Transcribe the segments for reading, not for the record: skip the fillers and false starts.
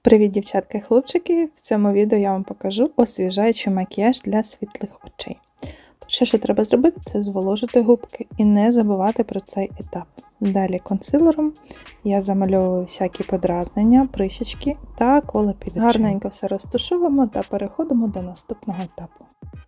Привіт, дівчатки і хлопчики! В цьому відео я вам покажу освіжаючий макіяж для світлих очей. Перше, що треба зробити, це зволожити губки і не забувати про цей етап. Далі консилером я замальовую всякі подразнення, прищечки та коло під очима. Гарненько все розтушуємо та переходимо до наступного етапу.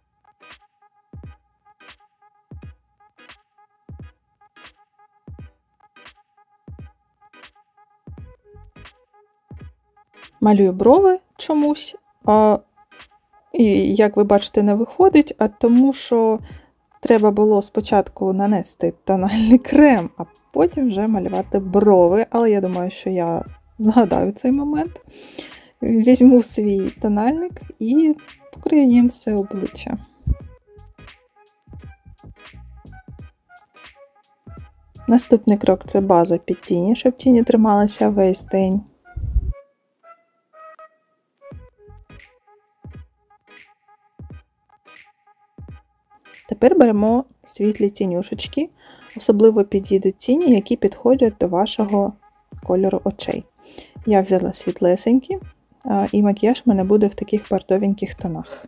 Малюю брови чомусь, і, як ви бачите, не виходить, а тому що треба було спочатку нанести тональний крем, а потім вже малювати брови. Але я думаю, що я згадаю цей момент. Візьму свій тональник і покрию їм все обличчя. Наступний крок – це база під тіні, щоб тіні трималися весь день. Тепер беремо світлі тінюшечки, особливо підійдуть тіні, які підходять до вашого кольору очей. Я взяла світлесенькі, і макіяж в мене буде в таких бордовеньких тонах.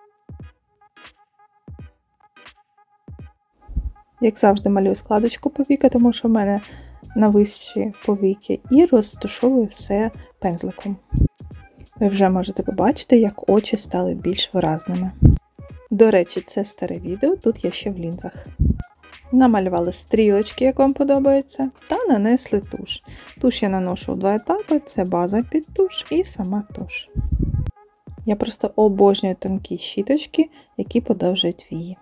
Як завжди, малюю складочку повіки, тому що в мене нависші повіки, і розташовую все пензликом. Ви вже можете побачити, як очі стали більш виразними. До речі, це старе відео, тут я ще в лінзах. Намалювали стрілочки, як вам подобається, та нанесли туш. Туш я наношу в 2 етапи, це база під туш і сама туш. Я просто обожнюю тонкі щіточки, які подовжують вії.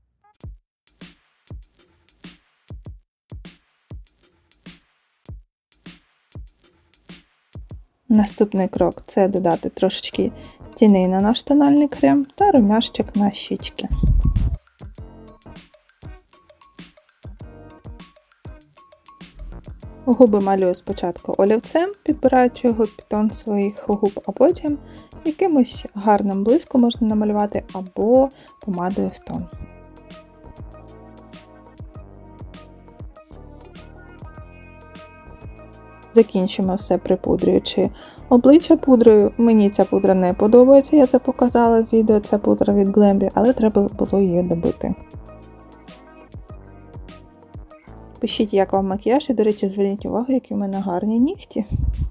Наступний крок – це додати трошечки тіней на наш тональний крем та румяшечок на щічки. Губи малюю спочатку олівцем, підбираючи його під тон своїх губ, а потім якимось гарним блиском можна намалювати або помадою в тон. Закінчимо все припудрюючи обличчя пудрою. Мені ця пудра не подобається, я це показала в відео, це пудра від Glambi, але треба було її добити. Пишіть, як вам макіяж, і, до речі, зверніть увагу, які в мене гарні нігті.